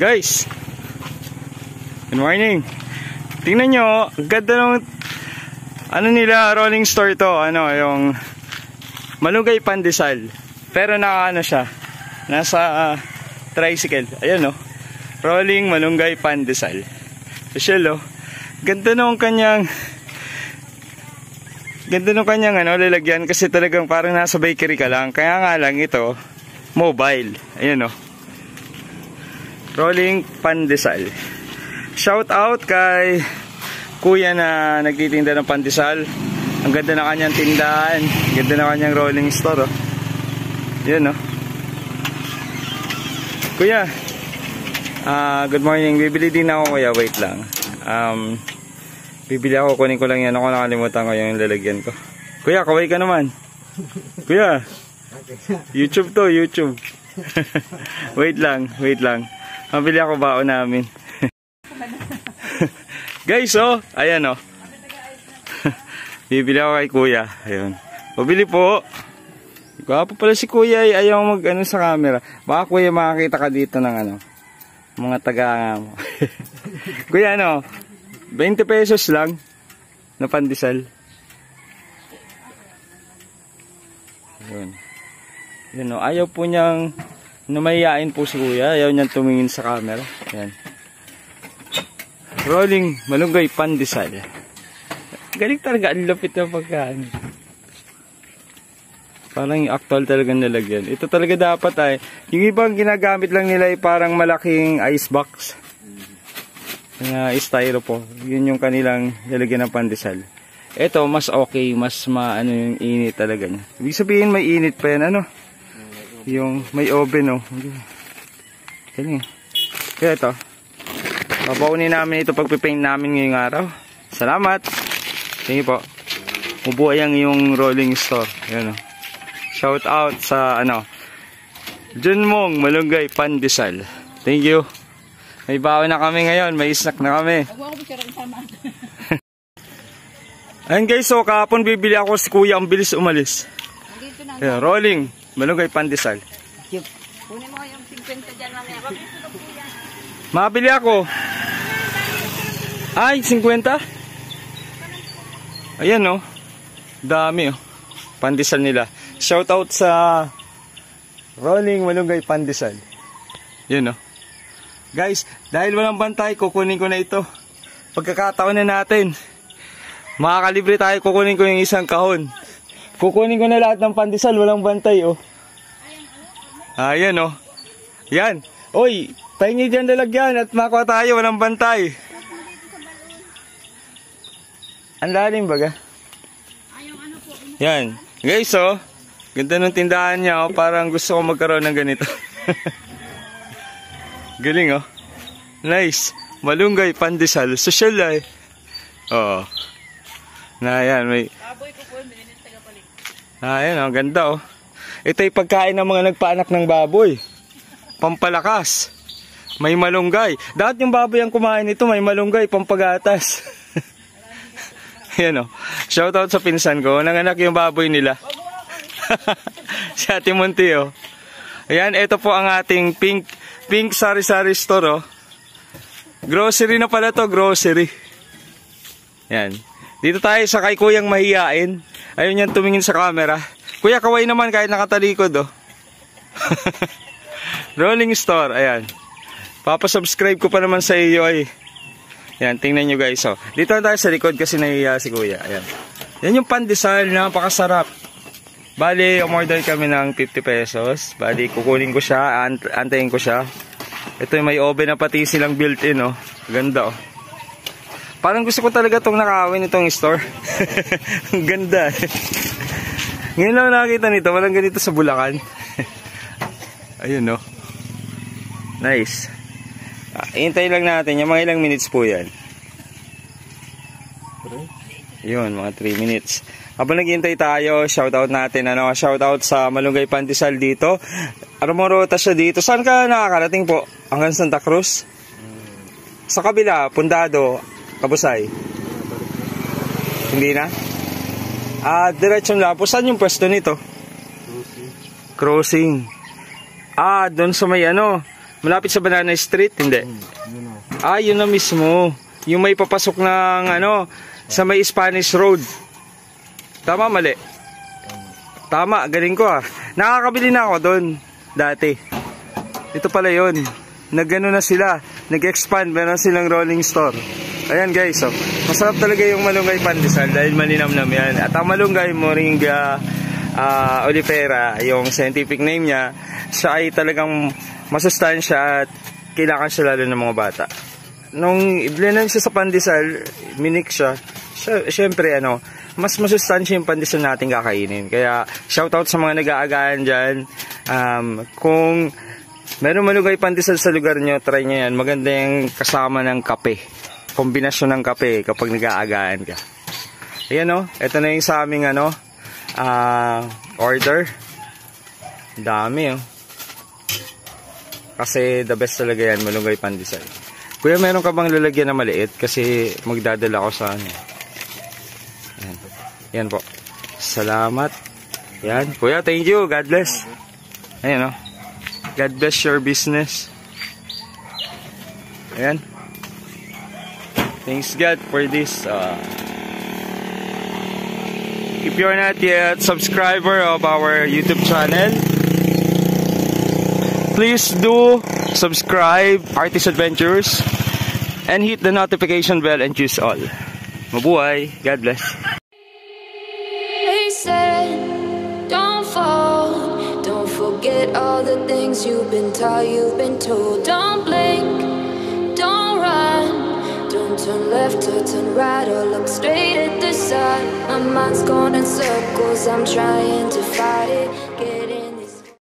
Guys, good morning. Tingnan nyo, ganda ng ano nila, rolling store to. Ano, yung Malunggay Pandesal. Pero naka ano siya, nasa tricycle. Ayan o, rolling Malunggay Pandesal. Special o. Ganda nung kanyang ano, lalagyan, kasi talagang parang nasa bakery ka lang. Kaya nga lang ito, mobile. Ayan o, rolling Pandesal. Shout out kay kuya na nagtitinda ng pandesal. Ang ganda na kanyang tindahan, ganda na kanyang rolling store oh. Yan oh. Kuya, good morning. Bibili din ako kuya, wait lang. Bibili ako, kunin ko lang yan. Ako nakalimutan ko yung lalagyan ko. Kuya, kaway ka naman. Kuya, YouTube to, YouTube. Wait lang. Mabili ako baon namin. Guys, oh, ayan oh. Bibili ako kay kuya. Ayun. Pabili po. Gwapo pala si kuya, ayaw mag ano sa camera. Baka kuya makakita ka dito ng ano, mga taga mo. Kuya, ano, 20 pesos lang na pandesal. Ayun. Ayun oh, ayaw po niyang namayain po si kuya, ayaw niyang tumingin sa camera. Ayan. Rolling Malunggay Pandesal. Galing talaga, ang lupit ng pagkaan. Parang yung actual talagang nalagyan. Ito talaga dapat ay, yung ibang ginagamit lang nila ay parang malaking ice box. Styrofoam. Yun yung kanilang lalagyan ng pandesal. Ito, mas okay, mas maano yung init talaga niya. Ibig sabihin may init pa yan, ano? Yung may oven, oh. Galing. Kaya ito, babaunin namin ito pagpipaint namin ngayong araw. Salamat. Thank you po. Ubuayang yung rolling store. Ayan o. Shout out sa ano, Junmong Malunggay Pandesal. Thank you. May baon na kami ngayon. May snack na kami. Ayan guys, so kahapon bibili ako si kuya. Ang bilis umalis. Ayan, rolling Malunggay Pandesal. Kunin mo yung 50 dyan mamaya. Mabili ako. Ay, 50? Ayan oh. Dami oh. Pandesal nila. Shout out sa rolling Malunggay Pandesal. Yun oh. Guys, dahil walang bantay, kukunin ko na ito. Pagkakataon na natin. Makakalibre tayo, kukunin ko yung isang kahon. Kukunin ko na lahat ng pandesal, walang bantay oh. Ayan oh. Yan. Oy, pahingi dyan dalagyan at makuha tayo, walang bantay. Ang lalim baga. Yan. Guys oh, ganda ng tindahan niya oh. Parang gusto ko magkaroon ng ganito. Galing oh. Nice. Malunggay Pandesal. Social ay. Oo. Na yan, may ayan oh, ganda oh. Ito ay pagkain ng mga nagpaanak ng baboy. Pampalakas. May malunggay. Dapat yung baboy ang kumain nito, may malunggay, pampagatas. Ayan o. Shoutout sa pinsan ko. Nanganak yung baboy nila. Si Ate Monty o. Ayan, ito po ang ating pink sari-sari store o. Grocery na pala to, grocery. Ayan. Dito tayo sa kay kuyang mahiyain. Ayun yan tumingin sa camera. Kuya, kaway naman kahit nakatalikod oh. Rolling store, ayan. Papasubscribe ko pa naman sa iyo ay. Ayan, tingnan nyo guys oh. Dito tayo sa likod kasi nahiya si kuya. Ayan. Yan yung pandesal, napakasarap. Bali, umorder kami ng 50 pesos. Bali, kukunin ko siya, antayin ko siya. Ito yung may oven na pati silang built-in oh. Ganda oh. Parang gusto ko talaga itong nakawin itong store. Ang ganda. Ngayon lang nakakita nito, walang ganito sa Bulacan. Ayun no. Nice. Hintay lang natin, yung mga ilang minutes po yan. Yun, mga 3 minutes. Habang naghihintay tayo, shoutout natin, ano, shoutout sa Malunggay Pandesal dito. Armorota siya dito. Saan ka nakakarating po? Hanggang Santa Cruz? Sa kabila, Pundado, Kabusay. Hindi na? Diretsyon lang po. Saan yung pwesto nito? Crossing. Doon sa may ano, Malapit sa Banana Street? Hindi. Yun na mismo. Yung may papasok ng sa may Spanish Road. Tama, mali? Tama, galing ko Nakakabili na ako doon dati. Ito pala yun. Nagano na sila. Nag-expand. Meron silang rolling store. Ayan guys, masarap talaga yung malunggay pandesal dahil malinamnam yan. At ang malunggay moringa oleifera, yung scientific name niya, siya ay talagang masustansya at kailangan siya lalo ng mga bata. Nung i-blend siya sa pandesal, minik siya. Syempre mas masustansya yung pandesal natin kakainin. Kaya shoutout sa mga nag-aagahan dyan. Kung meron malunggay pandesal sa lugar nyo, try nyo yan. Maganda yung kasama ng kape. Kombinasyon ng kape kapag nag-aagahan ka. Ayan ito na yung sa aming order. Dami Kasi the best talaga yan, malunggay pandesal. Kuya, meron ka bang lalagyan na maliit? Kasi magdadala ko sa Ayan. Yan po. Salamat. Yan. Kuya, thank you. God bless. Ayan God bless your business. Ayan. Thanks God for this. If you're not yet subscriber of our YouTube channel, please do subscribe Artist Adventures and hit the notification bell and choose all. Mabuhay. God bless. They said, don't fall, don't forget all the things you've been taught, you've been told. Don't blink, don't run. Don't turn left or turn right or look straight at the sun. My mind's going in circles, I'm trying to fight it.